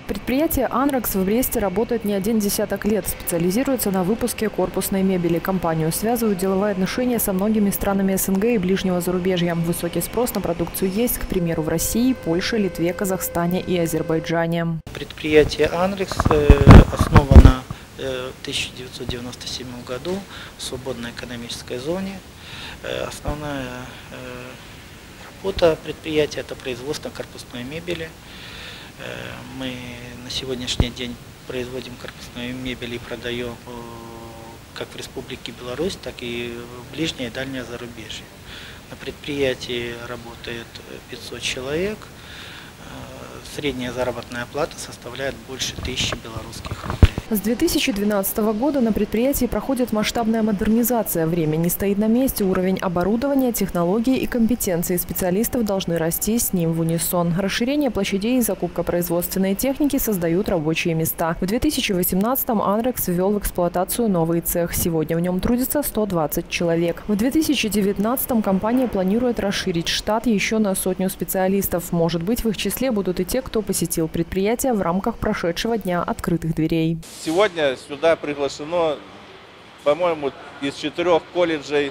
Предприятие «Анрекс» в Бресте работает не один десяток лет, специализируется на выпуске корпусной мебели. Компанию связывают деловые отношения со многими странами СНГ и ближнего зарубежья. Высокий спрос на продукцию есть, к примеру, в России, Польше, Литве, Казахстане и Азербайджане. Предприятие «Анрекс» основано в 1997 году в свободной экономической зоне. Основная работа предприятия – это производство корпусной мебели. Мы на сегодняшний день производим корпусную мебель и продаем как в Республике Беларусь, так и в ближнее и дальнее зарубежье. На предприятии работает 500 человек. Средняя заработная плата составляет больше 1000 белорусских рублей. С 2012 года на предприятии проходит масштабная модернизация. Время не стоит на месте. Уровень оборудования, технологий и компетенции специалистов должны расти с ним в унисон. Расширение площадей и закупка производственной техники создают рабочие места. В 2018-м «Анрекс» ввел в эксплуатацию новый цех. Сегодня в нем трудится 120 человек. В 2019-м компания планирует расширить штат еще на 100 специалистов. Может быть, в их числе будут и те, кто посетил предприятие в рамках прошедшего дня открытых дверей. Сегодня сюда приглашено, по-моему, из 4 колледжей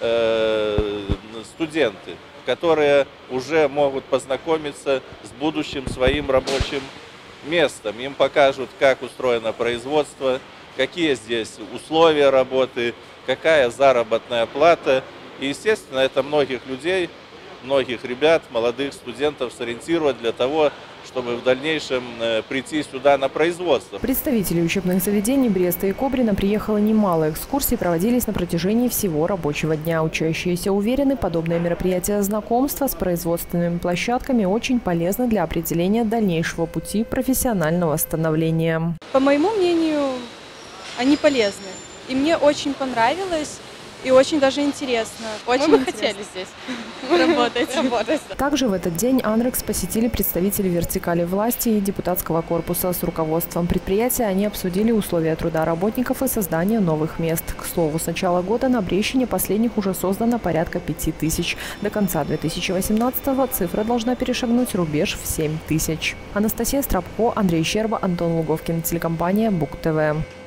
студенты, которые уже могут познакомиться с будущим своим рабочим местом. Им покажут, как устроено производство, какие здесь условия работы, какая заработная плата. И, естественно, это многих людей, многих ребят, молодых студентов сориентировать для того, чтобы в дальнейшем прийти сюда на производство. Представители учебных заведений Бреста и Кобрина приехало немало. Экскурсии проводились на протяжении всего рабочего дня. Учащиеся уверены, подобные мероприятия знакомства с производственными площадками очень полезны для определения дальнейшего пути профессионального становления. По моему мнению, они полезны. И мне очень понравилось. И очень даже интересно. Очень мы бы хотели здесь работать. Также в этот день «Анрекс» посетили представители вертикали власти и депутатского корпуса. С руководством предприятия они обсудили условия труда работников и создание новых мест. К слову, с начала года на Брещине последних уже создано порядка 5000. До конца 2018-го цифра должна перешагнуть рубеж в 7000. Анастасия Страбко, Андрей Щерба, Антон Луговкин, телекомпания БУК ТВ.